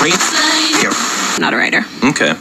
Not a writer. Okay.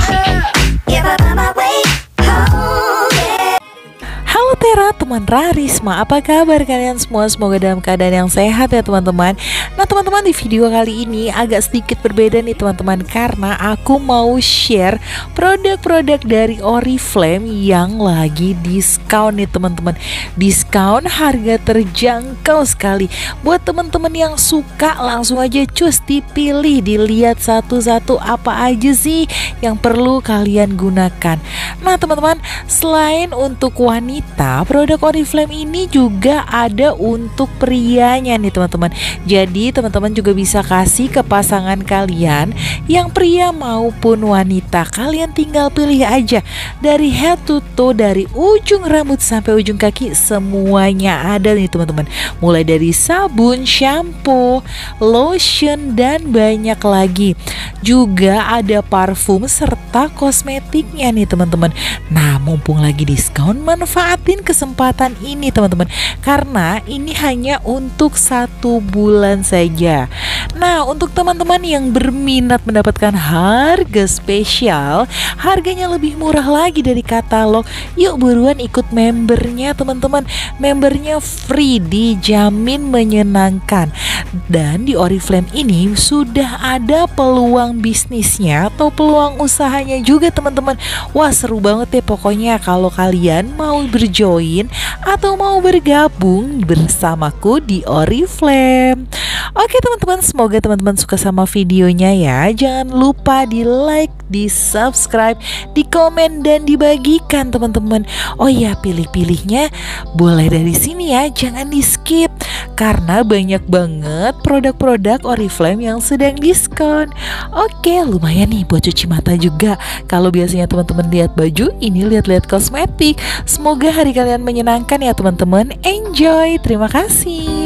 Halo Tera, teman Rarisma, apa kabar kalian semua? Semoga dalam keadaan yang sehat ya teman-teman. Nah teman-teman, di video kali ini agak sedikit berbeda nih teman-teman, karena aku mau share produk-produk dari Oriflame yang lagi diskon nih teman-teman. Diskon harga terjangkau sekali. Buat teman-teman yang suka, langsung aja cus dipilih, dilihat satu-satu apa aja sih yang perlu kalian gunakan. Nah teman-teman, selain untuk wanita, produk Oriflame ini juga ada untuk prianya nih teman-teman. Jadi teman-teman juga bisa kasih ke pasangan kalian yang pria maupun wanita. Kalian tinggal pilih aja, dari head to toe, dari ujung rambut sampai ujung kaki, semuanya ada nih teman-teman. Mulai dari sabun, shampoo, lotion, dan banyak lagi. Juga ada parfum serta kosmetiknya nih teman-teman. Nah mumpung lagi diskon, manfaatin kesempatan ini teman-teman, karena ini hanya untuk 1 bulan saja. Nah untuk teman-teman yang berminat mendapatkan harga spesial, harganya lebih murah lagi dari katalog, yuk buruan ikut membernya teman-teman. Membernya free, dijamin menyenangkan. Dan di Oriflame ini sudah ada peluang bisnisnya atau peluang usahanya juga teman-teman. Wah seru banget ya pokoknya kalau kalian mau berjoin atau mau bergabung bersamaku di Oriflame. Oke teman-teman, semoga teman-teman suka sama videonya ya. Jangan lupa di like, di subscribe, di komen, dan dibagikan teman-teman. Oh ya, pilih-pilihnya boleh dari sini ya, jangan di skip, karena banyak banget produk-produk Oriflame yang sedang diskon. Oke, lumayan nih buat cuci mata juga. Kalau biasanya teman-teman lihat baju, ini lihat-lihat kosmetik. Semoga hari kalian menyenangkan ya teman-teman. Enjoy, terima kasih.